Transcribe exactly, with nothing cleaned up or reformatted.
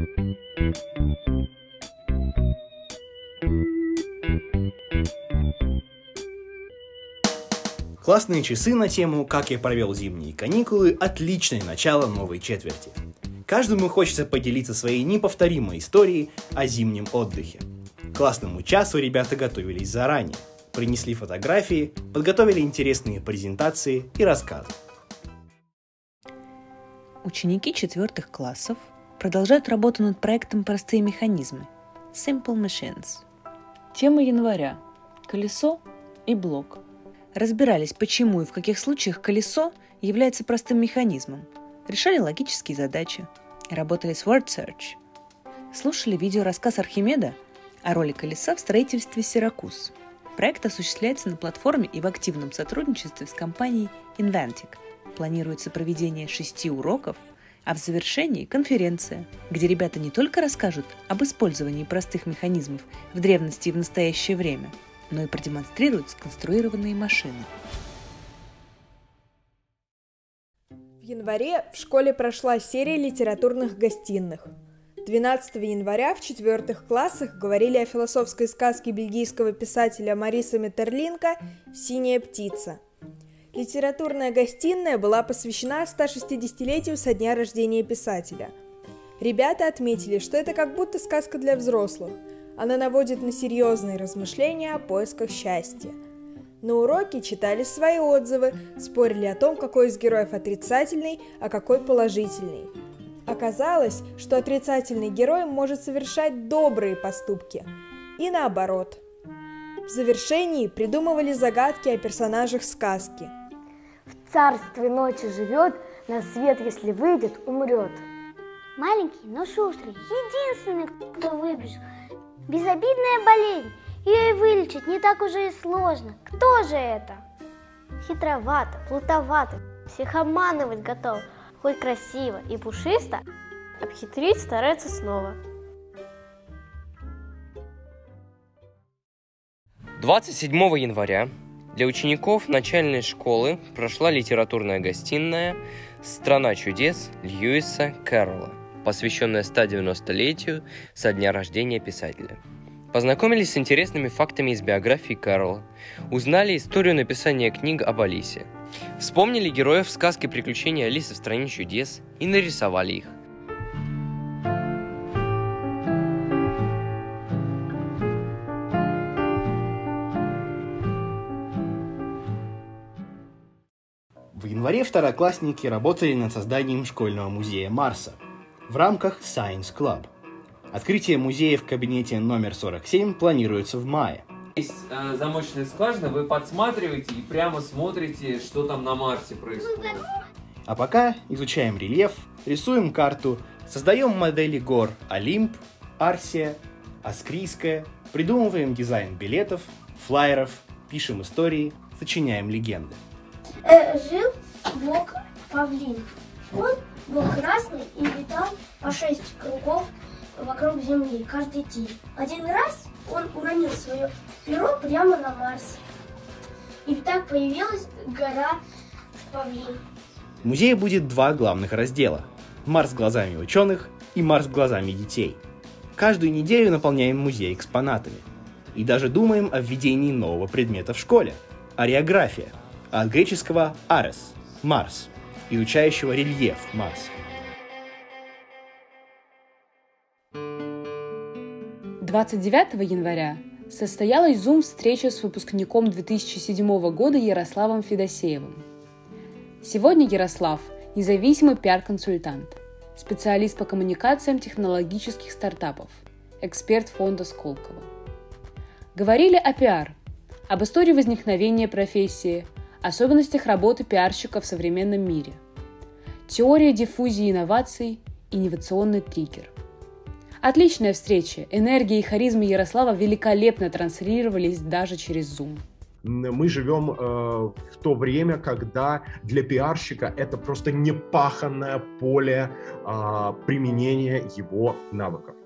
Классные часы на тему «Как я провел зимние каникулы» – отличное начало новой четверти. Каждому хочется поделиться своей неповторимой историей о зимнем отдыхе. К классному часу ребята готовились заранее, принесли фотографии, подготовили интересные презентации и рассказы. Ученики четвертых классов продолжают работу над проектом «Простые механизмы» – Simple Machines. Тема января – колесо и блок. Разбирались, почему и в каких случаях колесо является простым механизмом, решали логические задачи и работали с Word Search. Слушали видеорассказ Архимеда о роли колеса в строительстве Сиракуз. Проект осуществляется на платформе и в активном сотрудничестве с компанией Inventic. Планируется проведение шести уроков, а в завершении конференция, где ребята не только расскажут об использовании простых механизмов в древности и в настоящее время, но и продемонстрируют сконструированные машины. В январе в школе прошла серия литературных гостиных. двенадцатого января в четвертых классах говорили о философской сказке бельгийского писателя Мариса Метерлинка «Синяя птица». Литературная гостиная была посвящена стошестидесятилетию со дня рождения писателя. Ребята отметили, что это как будто сказка для взрослых. Она наводит на серьезные размышления о поисках счастья. На уроке читали свои отзывы, спорили о том, какой из героев отрицательный, а какой положительный. Оказалось, что отрицательный герой может совершать добрые поступки, и наоборот. В завершении придумывали загадки о персонажах сказки. В царстве ночи живет, на свет, если выйдет, умрет. Маленький, но шустрый, единственный, кто выбежал. Безобидная болезнь, ее и вылечить не так уже и сложно. Кто же это? Хитровато, плутовато, всех обманывать готов. Хоть красиво и пушисто, обхитрить старается снова. двадцать седьмого января для учеников начальной школы прошла литературная гостиная «Страна чудес» Льюиса Кэрролла, посвященная ста девяностолетию со дня рождения писателя. Познакомились с интересными фактами из биографии Кэрролла, узнали историю написания книг об Алисе, вспомнили героев сказки «Приключения Алисы в стране чудес» и нарисовали их. В январе второклассники работали над созданием школьного музея Марса в рамках Science Club. Открытие музея в кабинете номер сорок семь планируется в мае. Есть э, замочная скважина, вы подсматриваете и прямо смотрите, что там на Марсе происходит. А пока изучаем рельеф, рисуем карту, создаем модели гор Олимп, Арсия, Аскрийская, придумываем дизайн билетов, флаеров, пишем истории, сочиняем легенды. Э, жил бог Павлин. Он был красный и летал по шесть кругов вокруг Земли каждый день. Один раз он уронил свое перо прямо на Марсе. И так появилась гора Павлин. В музее будет два главных раздела – Марс глазами ученых и Марс глазами детей. Каждую неделю наполняем музей экспонатами. И даже думаем о введении нового предмета в школе – ареография, от греческого «арес» – Марс, изучающего рельеф Марса. двадцать девятого января состоялась Zoom-встреча с выпускником две тысячи седьмого года Ярославом Федосеевым. Сегодня Ярослав – независимый пиар-консультант, специалист по коммуникациям технологических стартапов, эксперт фонда Сколково. Говорили о пиар, об истории возникновения профессии, особенностях работы пиарщика в современном мире, теория диффузии инноваций, инновационный триггер. Отличная встреча, энергия и харизма Ярослава великолепно транслировались даже через Zoom. Мы живем э, в то время, когда для пиарщика это просто непаханное поле э, применения его навыков.